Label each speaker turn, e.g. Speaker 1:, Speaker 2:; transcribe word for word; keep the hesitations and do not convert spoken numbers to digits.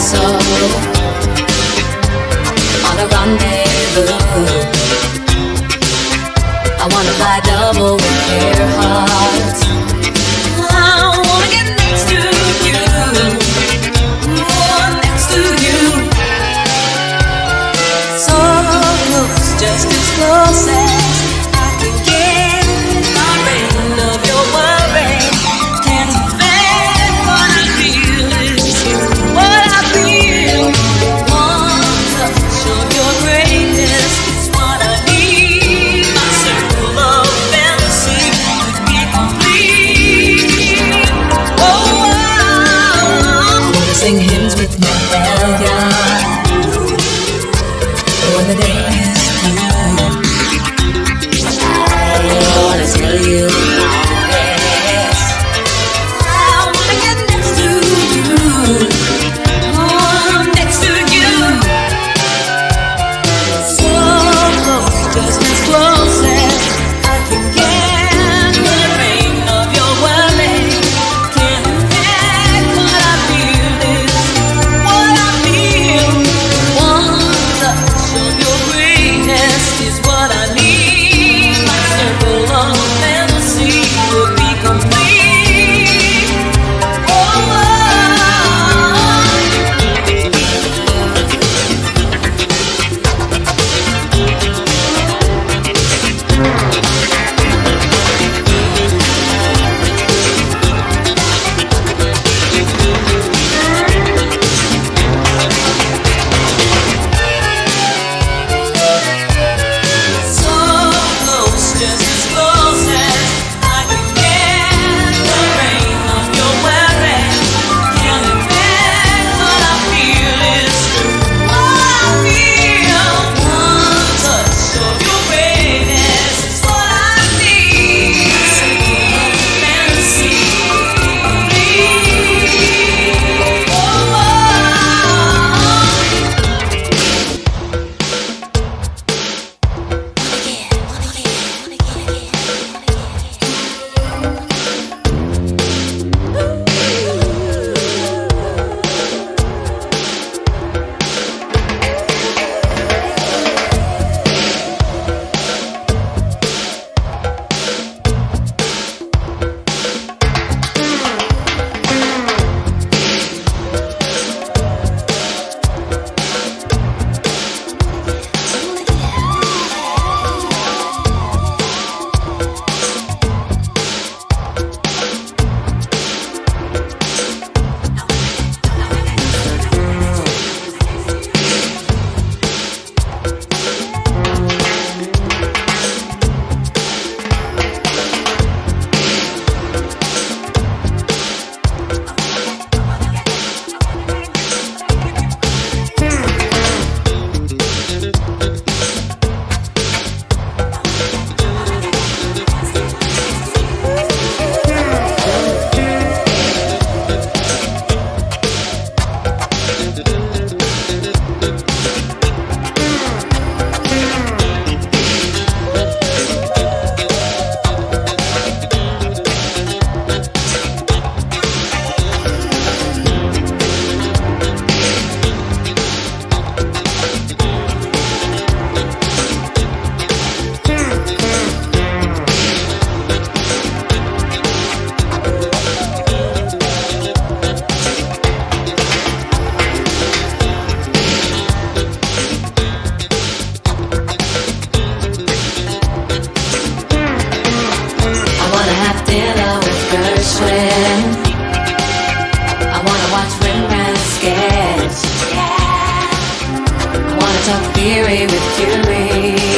Speaker 1: so on a rendezvous. I wanna fly double with your heart. I wanna get next to you, more next to you. So close, just as close as I can get. The rain of your worry can't defend what I feel is what I feel. One touch of your greatness is what I need. My circle of fantasy would be complete. Oh, I wanna sing hymns with Noelia when the day is through. I wanna tell you yes. I wanna get next to you, oh, next to you. So close, just as close as I can get. The rain of your worry can't affect what I feel is what I feel. One touch of your greatness is what I need. My circle of fantasy would be complete. Oh, oh. So close, just as close as I can get. The rain of your worry can't affect what I feel is what I feel. One touch of your greatness is what I need. Fantasy complete. Oh, oh. I wanna have dinner with Gershwin. I wanna watch Remaster. I wanna talk theory with Curie.